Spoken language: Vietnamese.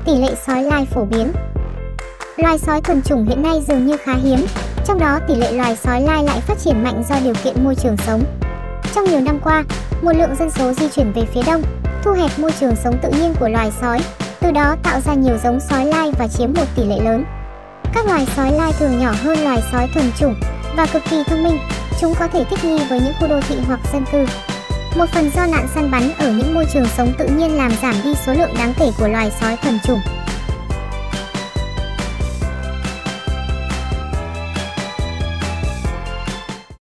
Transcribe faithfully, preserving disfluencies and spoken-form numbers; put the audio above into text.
Tỷ lệ sói lai phổ biến. Loài sói thuần chủng hiện nay dường như khá hiếm, trong đó tỷ lệ loài sói lai lại phát triển mạnh do điều kiện môi trường sống. Trong nhiều năm qua, một lượng dân số di chuyển về phía đông, thu hẹp môi trường sống tự nhiên của loài sói, từ đó tạo ra nhiều giống sói lai và chiếm một tỷ lệ lớn. Các loài sói lai thường nhỏ hơn loài sói thuần chủng và cực kỳ thông minh, chúng có thể thích nghi với những khu đô thị hoặc dân cư. Một phần do nạn săn bắn ở những môi trường sống tự nhiên làm giảm đi số lượng đáng kể của loài sói thuần chủng.